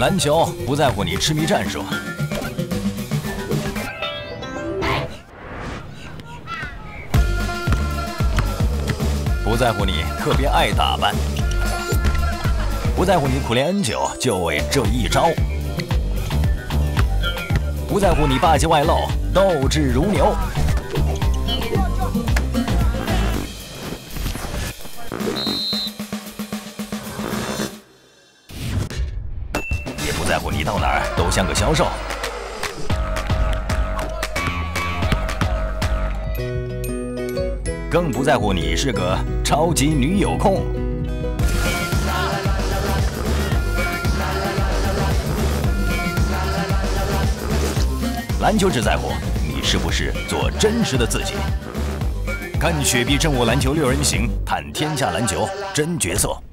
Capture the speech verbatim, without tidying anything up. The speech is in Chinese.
篮球不在乎你痴迷战术，不在乎你特别爱打扮，不在乎你苦练 N 久就为这一招，不在乎你霸气外露，斗志如牛。 不在乎你到哪儿都像个销售，更不在乎你是个超级女友控。篮球只在乎你是不是做真实的自己。看雪碧真我篮球六人行，探天下篮球真角色。